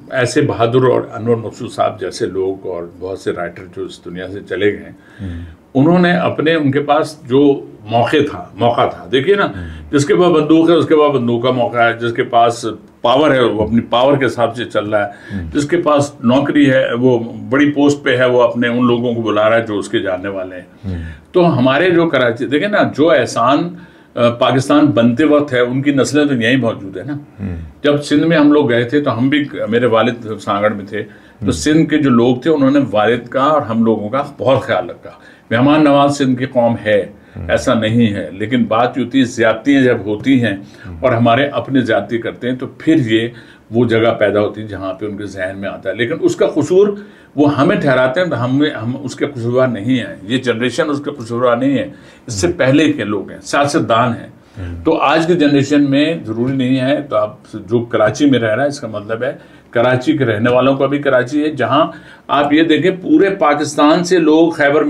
ऐसे बहादुर और अनवर मकसूद साहब जैसे लोग और बहुत से राइटर जो इस दुनिया से चले गए, उन्होंने अपने, उनके पास जो मौका था, देखिए ना, जिसके पास बंदूक है उसके पास बंदूक का मौका है, जिसके पास पावर है वो अपनी पावर के हिसाब से चल रहा है, जिसके पास नौकरी है वो बड़ी पोस्ट पे है, वो अपने उन लोगों को बुला रहा है जो उसके जानने वाले हैं। तो हमारे जो कराची, देखिए ना, जो एहसान पाकिस्तान बनते वक्त है उनकी नस्लें तो यहीं मौजूद है ना। जब सिंध में हम लोग गए थे तो हम भी, मेरे वालिद सांगड़ में थे, तो सिंध के जो लोग थे उन्होंने वालिद का और हम लोगों का बहुत ख्याल रखा। मेहमान नवाज सिंध की कौम है, ऐसा नहीं है, लेकिन बात जो होती है, ज्यादतियाँ जब होती हैं और हमारे अपने ज्यादती करते हैं, तो फिर ये वो जगह पैदा होती है जहाँ पे उनके जहन में आता है। लेकिन उसका कसूर वो हमें ठहराते हैं, हम उसके कसूरवार नहीं हैं, ये जनरेशन उसके कसूरवार नहीं है, इससे पहले के लोग हैं, सियासतदान हैं। तो आज की जनरेशन में जरूरी नहीं है, तो आप जो कराची में रह रहा है, इसका मतलब है कराची के रहने वालों का भी कराची है, जहां आप ये देखें पूरे पाकिस्तान से लोग खैबर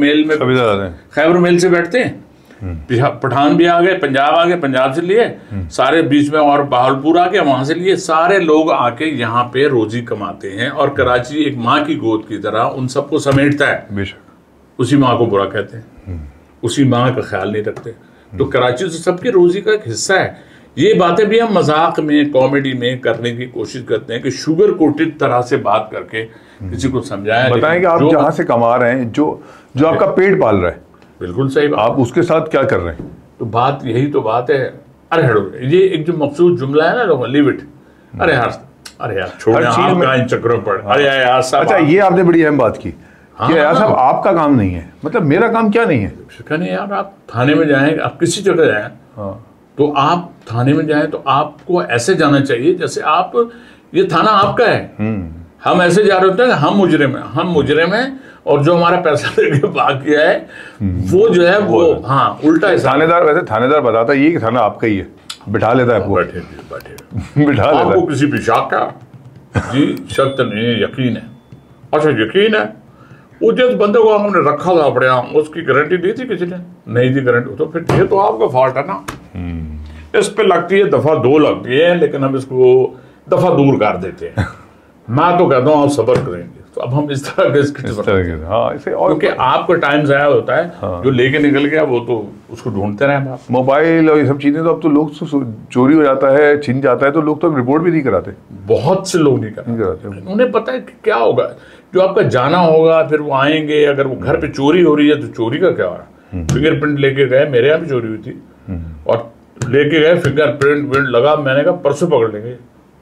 मेल से बैठते हैं। पठान भी आ गए, पंजाब आ गए, पंजाब से लिए, सारे बीच में और बहावलपुर आ गए, वहां से लिए, सारे लोग आके यहाँ पे रोजी कमाते हैं। और कराची एक माँ की गोद की तरह उन सबको समेटता है। उसी माँ को बुरा कहते हैं, उसी माँ का ख्याल नहीं रखते। तो कराची तो सबकी रोजी का एक हिस्सा है। ये बातें भी हम मजाक में, कॉमेडी में करने की कोशिश करते हैं कि शुगर कोटेड तरह से बात करके किसी को समझाया, बताएं कि आप जहाँ से कमा रहे हैं, जो आपका पेट पाल रहा है, बिल्कुल सही बात, आप उसके साथ क्या कर रहे हैं? तो बात यही तो बात है। अरे हटो, ये एक जो मकसूद जुमला है ना लोगों, लीव इट, अरे यार छोड़ इन चक्करों पर, अरे यार साहब। अच्छा, ये आपने बड़ी अहम बात की कि यार साहब आपका काम नहीं है, मतलब मेरा काम क्या नहीं है? नहीं यार, आप थाने में जाएं, आप किसी जगह जाएं, तो आप थाने में जाएं तो आपको ऐसे जाना चाहिए जैसे आप, ये थाना आपका है। हम ऐसे जा रहे होते हैं, हम मुजरिम हैं और जो हमारा पैसा लेके भाग गया है वो जो है वो, हाँ, उल्टा है। थानेदार बताता है ये कि थाना आपका ही है, बिठा लेता है आपको, बैठे बिठा लेता है। आपको किसी भी शक का? जी शक तो नहीं है, यकीन है। अच्छा यकीन है, वो जिस बंदे को हमने रखा था अपने यहाँ, उसकी गारंटी दी थी किसी ने? नहीं दी गारंटी, तो फिर ये तो आपका फॉल्ट है ना। इस पे लगती है दफा 2 लगती है, लेकिन हम इसको दफा दूर कर देते हैं। मैं तो कहता हूँ आप सब्र करेंगे तो अब हम इस तरह के हाँ, इसे और क्योंकि आपका टाइम ज़ाया होता है। हाँ। जो लेके निकल गया वो तो उसको ढूंढते रहे आप। मोबाइल और ये सब चीज़ें तो अब तो लोग चोरी हो जाता है, छिन जाता है, तो लोग तो रिपोर्ट भी नहीं कराते। बहुत से लोग नहीं कराते। उन्हें पता है कि क्या होगा, जो आपका जाना होगा, फिर वो आएंगे, अगर वो घर पे चोरी हो रही है तो चोरी का क्या हो रहा है? फिंगरप्रिंट लेके गए, मेरे यहाँ भी चोरी हुई थी, और लेके गए फिंगरप्रिंट लगा, मैंने कहा परसों पकड़ लेंगे।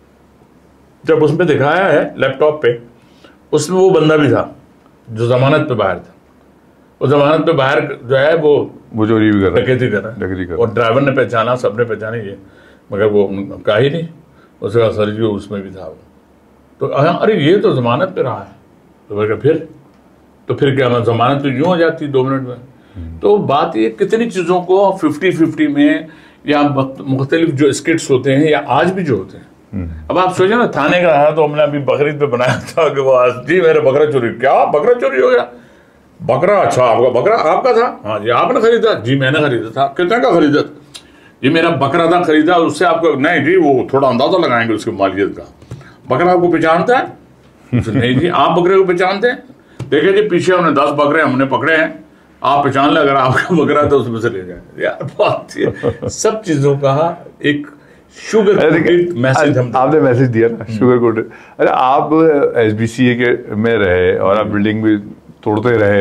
जब उसमें दिखाया है लैपटॉप पे, उसमें वो बंदा भी था जो जमानत पे बाहर था। वो जमानत पे बाहर जो है वो चोरी भी कर रहा है, डकैती कर रहा है। और ड्राइवर ने पहचाना, सबने पहचाना ये, मगर वो कहा ही नहीं। उसके बाद सर जी उसमें भी था वो, तो अरे ये तो जमानत पे रहा है। तो मैं कहा फिर क्या, मैं जमानत तो यूँ हो जाती 2 मिनट में। तो बात ये, कितनी चीज़ों को 50-50 में, या मुख्तलिफ जो स्किट्स होते हैं, या आज भी जो होते हैं। अब आप सोचे ना, थाने का रहा तो हमने अभी बकरीद पे बनाया था कि वो जी मेरा बकरा चोरी। क्या बकरा चोरी हो गया? बकरा? अच्छा आपका बकरा आपका था? हाँ जी आपने खरीदा? जी मैंने खरीदा था। कितने का खरीदा? जी मेरा बकरा था खरीदा, उससे आपको? नहीं जी वो थोड़ा अंदाजा लगाएंगे उसकी मालियत का। बकरा आपको पहचानता है? नहीं जी आप बकरे को पहचानते हैं? देखिए जी पीछे हमने 10 बकरे हमने पकड़े हैं, आप पहचान ले, अगर आपका बकरा तो उसमें से ले जाए। यार बात सब चीजों का एक शुगर मैसेज आपने मैसेज दिया ना, शुगर कोटेड। अरे आप SBCA के में रहे और आप बिल्डिंग भी तोड़ते रहे।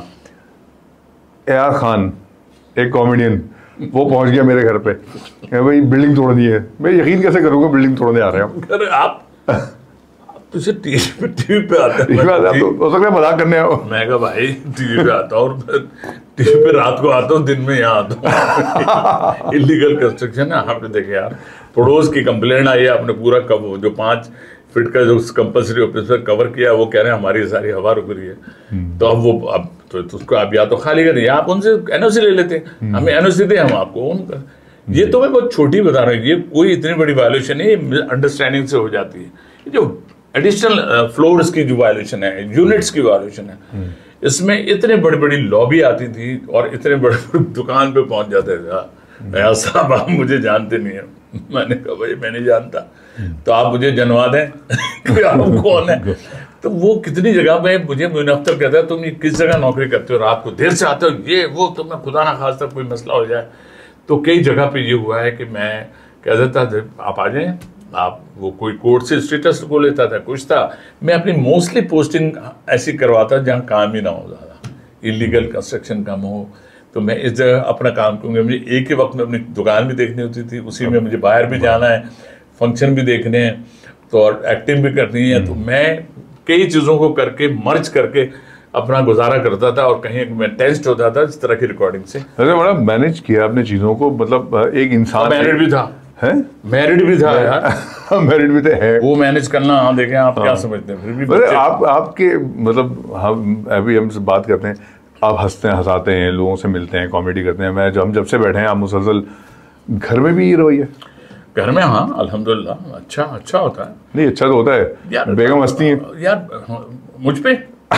एआर खान एक कॉमेडियन, वो पहुंच गया मेरे घर पे, भाई बिल्डिंग तोड़नी है। मैं यकीन कैसे करूंगा बिल्डिंग तोड़ने आ रहे हैं? अरे आप तुझे टीवी पे आता है, हो सकता है मजाक करने आओ। मैं कहा भाई टीवी पे आता हूँ, टीवी पे रात को आता हूँ, दिन में यहाँ आता हूँ। इलीगल कंस्ट्रक्शन है। आपने देखे यार, पड़ोस की कंप्लेंट आई है, आपने पूरा जो 5 फीट का जो कंपल्सरी ऑफिस पर कवर किया, वो कह रहे हैं हमारी सारी हवा रुक रही है। तो अब वो अब तो उसको आप या तो खाली करें या आप उनसे NOC ले लेते हैं, हमें NOC दे, हम आपको उनका। ये तो मैं बहुत छोटी बता रहा हूँ, ये कोई इतनी बड़ी वायलेशन नहीं, अंडरस्टैंडिंग से हो जाती है। जो एडिशनल फ्लोर्स की जो वायलेशन है, यूनिट्स की वायलेशन है, इसमें इतने बड़ी बड़ी लॉबी आती थी और इतने बड़े बड़े दुकान पे पहुंच जाते थे। साहब आप मुझे जानते नहीं है, मैंने कहा भाई मैं नहीं जानता, तो आप मुझे जनवा दें कि आप कौन है। तो वो कितनी जगह पे मुझे मुइन अख्तर कहता है तुम ये किस जगह नौकरी करते हो, रात को देर से आते हो, ये वो, तो मैं खुदा ना खास्ता कोई मसला हो जाए। तो कई जगह पे ये हुआ है कि मैं कह देता था आप आ जाएं, आप वो कोई कोर्ट से स्टेटस को लेता था, कुछ था, मैं अपनी मोस्टली पोस्टिंग ऐसी करवाता जहाँ काम ही ना हो, ज़्यादा इलीगल कंस्ट्रक्शन कम हो। तो मैं इस जगह अपना काम करूँगा, मुझे एक ही वक्त में अपनी दुकान भी देखनी होती थी, उसी में मुझे बाहर भी जाना है, फंक्शन भी देखने हैं, तो और एक्टिंग भी करनी है। तो मैं कई चीज़ों को करके मर्ज करके अपना गुजारा करता था, और कहीं मैं टेंस्ड होता था इस तरह की रिकॉर्डिंग से। अरे बड़ा मैनेज किया आपने चीज़ों को, मतलब एक इंसान मैरिड भी था, मैरिड भी था यार मैरिड भी तो है, वो मैनेज करना। हाँ देखें आप क्या समझते हैं, फिर भी अरे आपके मतलब हम अभी हमसे बात करते हैं, आप हंसते हैं, हंसाते हैं, लोगों से मिलते हैं, कॉमेडी करते हैं। मैं जब से बैठे हैं आप मुसलसल, घर में भी ये रवैया? घर में हाँ अल्हम्दुलिल्लाह अच्छा होता है। नहीं अच्छा तो होता है यार, बेगम हंसती है यार मुझ पे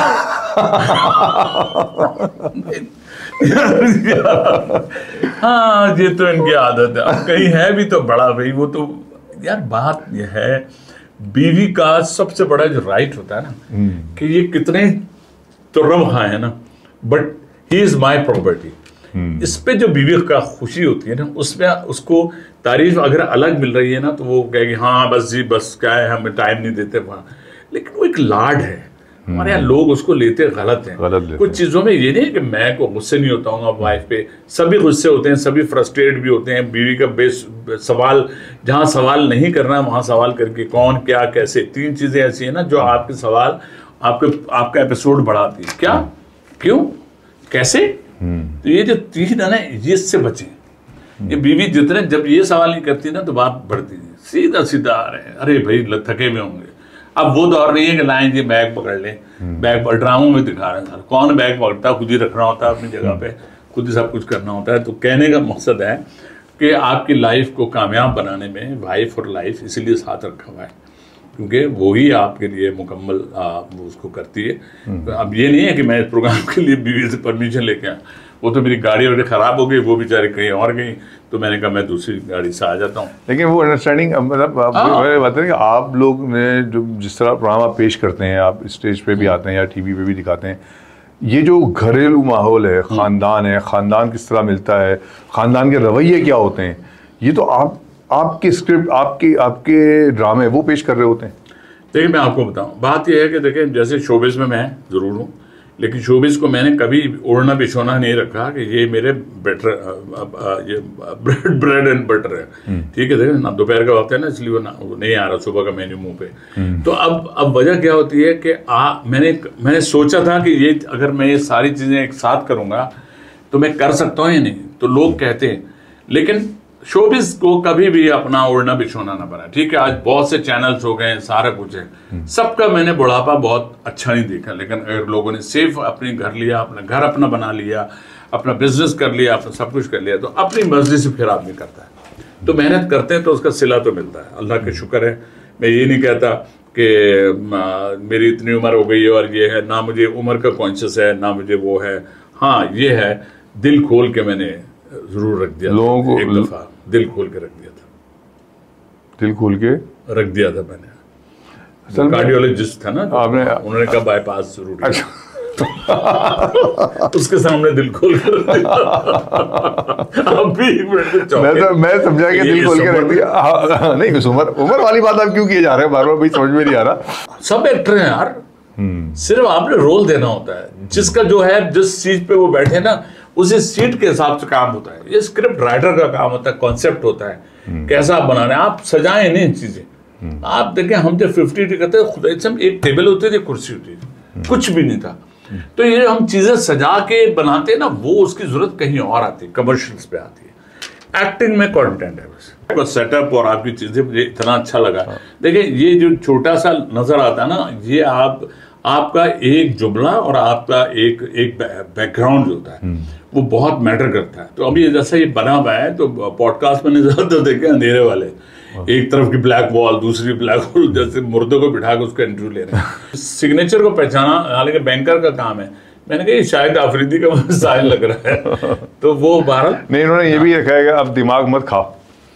हाँ ये तो इनकी आदत है। अब कहीं है भी तो बड़ा भाई, वो तो यार बात यह है, बीवी का सबसे बड़ा जो राइट होता है ना कि ये कितने तुर्रम खां है ना, but he is my property. इस पे जो बीवी का खुशी होती है ना, उसमें उसको तारीफ अगर अलग मिल रही है ना, तो वो कहेगी हाँ बस जी बस क्या है, हमें टाइम नहीं देते वहाँ। लेकिन वो एक लाड है, हमारे यहाँ लोग उसको लेते गलत हैं। कुछ चीज़ों में ये नहीं है कि मैं को गुस्से नहीं होता हूँ वाइफ पे, सभी गुस्से होते हैं, सभी फ्रस्ट्रेट भी होते हैं। बीवी का बेस सवाल, जहाँ सवाल नहीं करना वहाँ सवाल करके कौन क्या कैसे, तीन चीज़ें ऐसी हैं ना जो आपके सवाल आपका एपिसोड बढ़ाती है। क्या, क्यों, कैसे। तो ये जो तीन है ना, ये इससे बचें। ये बीवी जितने जब ये सवाल नहीं करती ना तो बात बढ़ती है, सीधा सीधा आ रहे हैं, अरे भाई थके हुए होंगे। अब वो दौर नहीं है कि लाइन जी बैग पकड़ लें, बैग ड्रामों में दिखा रहे हैं सर, कौन बैग पकड़ता, खुद ही रखना होता है अपनी जगह पे, खुद ही सब कुछ करना होता है। तो कहने का मकसद है कि आपकी लाइफ को कामयाब बनाने में वाइफ और लाइफ इसीलिए साथ रखा हुआ है, क्योंकि वो ही आपके लिए मुकम्मल वो उसको करती है। अब ये नहीं है कि मैं इस प्रोग्राम के लिए बीवी से परमिशन लेके आया, वो तो मेरी गाड़ी वगैरह ख़राब हो गई, वो बेचारे कहीं और गई, तो मैंने कहा मैं दूसरी गाड़ी से आ जाता हूँ। लेकिन वो अंडरस्टैंडिंग, मतलब बात है कि आप लोग ने जो जिस तरह प्रोग्राम आप पेश करते हैं, आप स्टेज पे भी आते हैं या टीवी पे भी दिखाते हैं, ये जो घरेलू माहौल है, ख़ानदान है, ख़ानदान किस तरह मिलता है, ख़ानदान के रवैये क्या होते हैं, ये तो आपकी स्क्रिप्ट, आपके ड्रामे वो पेश कर रहे होते हैं। देखिए मैं आपको बताऊं, बात यह है कि देखिए जैसे शोबिज़ में मैं ज़रूर हूँ, लेकिन शोबिज़ को मैंने कभी ओढ़ना बिछोना नहीं रखा कि ये मेरे ये ब्रेड एंड बटर है। ठीक है, देखिए ना दोपहर का वक्त है ना, इसलिए वो नहीं आ रहा सुबह का मेन्यू मुंह पे। तो अब वजह क्या होती है कि मैंने सोचा था कि ये अगर मैं ये सारी चीज़ें एक साथ करूँगा तो मैं कर सकता हूँ या नहीं, तो लोग कहते हैं। लेकिन शोबिज़ को कभी भी अपना ओढ़ना बिछोना ना बना। ठीक है, आज बहुत से चैनल्स हो गए, सारा कुछ है, सबका मैंने बुढ़ापा बहुत अच्छा नहीं देखा। लेकिन अगर लोगों ने सेफ अपने घर लिया, अपना घर अपना बना लिया, अपना बिजनेस कर लिया, अपना सब कुछ कर लिया, तो अपनी मर्जी से फिर आदमी करता है। तो मेहनत करते हैं तो उसका सिला तो मिलता है, अल्लाह का शुक्र है। मैं ये नहीं कहता कि मेरी इतनी उम्र हो गई है और ये है, ना मुझे उम्र का कॉन्शियस है, ना मुझे वो है। हाँ ये है, दिल खोल के मैंने जरूर रख दिया लोगों को, एक दफा दिल खोल के रख दिया था, दिल खोल के रख दिया था मैंने। कार्डियोलॉजिस्ट था ना आपने, उन्होंने कहा बाईपास जरूरी है। उसके सामने दिल खोल कर रख दिया। मैं समझा कि दिल खोल के रख दिया। नहीं उम्र वाली बात आप क्यों किए जा रहे हैं बार बार, भाई समझ में नहीं आ रहा। सब एक्टर हैं यार, सिर्फ आपने रोल देना होता है। जिसका जो है, जिस सीट पे वो बैठे ना, उसी सीट के हिसाब से काम होता है। ये स्क्रिप्ट राइटर का काम होता है, कॉन्सेप्ट होता है, कैसा आप बनाने, आप सजाएं नहीं चीजें। आप देखें हम जब 50 करते खुदा एक टेबल होती थी, कुर्सी होती थी, कुछ भी नहीं था। तो ये हम चीजें सजा के बनाते ना, वो उसकी जरूरत कहीं और आती है, कमर्शियल्स पे आती है। एक्टिंग में कंटेंट है बस, सेटअप और आपकी चीजें मुझे इतना अच्छा लगा। देखिए ये जो छोटा सा नजर आता है ना, ये आपका एक जुमला और आपका एक बैकग्राउंड जो होता है वो बहुत मैटर करता है। तो अभी जैसा ये बना हुआ है, तो पॉडकास्ट मैंने ज्यादा देखे अंधेरे वाले, एक तरफ की ब्लैक वॉल, दूसरी ब्लैक वॉल, जैसे मुर्दों को बिठा के उसका इंटरव्यू ले रहे हैं। सिग्नेचर को पहचाना, हालांकि बैंकर का काम है, मैंने कहा शायद आफरीदी का साइन लग रहा है। तो वो 12 नहीं, उन्होंने ये भी रखा है कि अब दिमाग मत खाओ।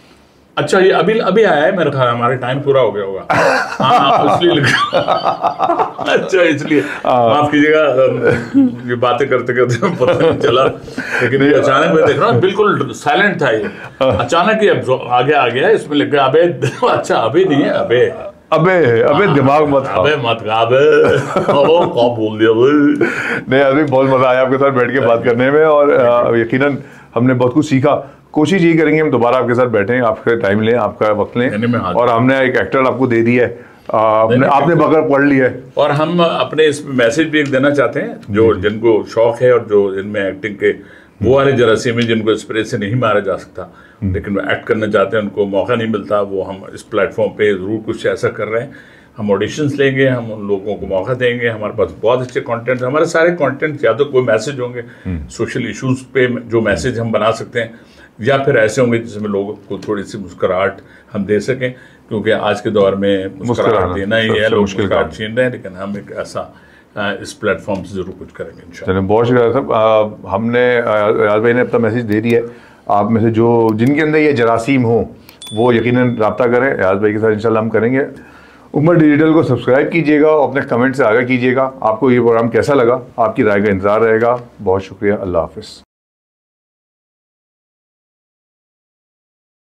अच्छा, ये अभी अभी आया है मेरे ख्याल, हमारे टाइम पूरा हो गया होगा। हाँ इसलिए अच्छा, इसलिए माफ कीजिएगा, ये बातें करते करते पता नहीं चला, लेकिन ये अचानक मैं देख रहा हूँ बिल्कुल साइलेंट था ये, अचानक ये आगे आ गया, इसमें लिख गया अबे। अच्छा अभी नहीं है, अबे अबे दिमाग मत खाओ, अबे मत खा, अबे कौन बोल दिया भाई। नहीं अभी बहुत मजा आया आपके साथ बैठ के बात करने में, और यकीनन हमने बहुत कुछ सीखा। कोशिश यही करेंगे हम दोबारा आपके साथ बैठें, आपका टाइम लें, आपका वक्त लें, और हमने एक एक्टर आपको दे दिया है, आपने बगैर पढ़ लिया है। और हम अपने इस मैसेज भी एक देना चाहते हैं, जो जिनको शौक है और जो इनमें एक्टिंग के वो वाले जरासीम जिनको स्प्रे से नहीं मारा जा सकता लेकिन वो एक्ट करना चाहते हैं, उनको मौका नहीं मिलता, वो हम इस प्लेटफॉर्म पे ज़रूर कुछ ऐसा कर रहे हैं। हम ऑडिशंस लेंगे, हम उन लोगों को मौका देंगे, हमारे पास बहुत अच्छे कंटेंट, हमारे सारे कंटेंट या तो कोई मैसेज होंगे सोशल इश्यूज पे जो मैसेज हम बना सकते हैं, या फिर ऐसे होंगे जिसमें लोगों को थोड़ी सी मुस्कुराहट हम दे सकें, क्योंकि आज के दौर में मुस्कुराहट देना ही है, लोग मुस्कुराहट छीन रहे हैं, लेकिन हम एक ऐसा इस प्लेटफॉर्म से जरूर कुछ करेंगे इंशाल्लाह। बहुत शुक्रिया साहब, हमने याद भाई ने अपना मैसेज दे दिया है। आप में से जो जिनके अंदर ये जरासीम हो वो यकीनन रब्ता करें, याद भाई के साथ इंशाल्लाह हम करेंगे। उमर डिजिटल को सब्सक्राइब कीजिएगा और अपने कमेंट से आगाह कीजिएगा आपको ये प्रोग्राम कैसा लगा, आपकी राय का इंतज़ार रहेगा। बहुत शुक्रिया, अल्लाह हाफ़िज़।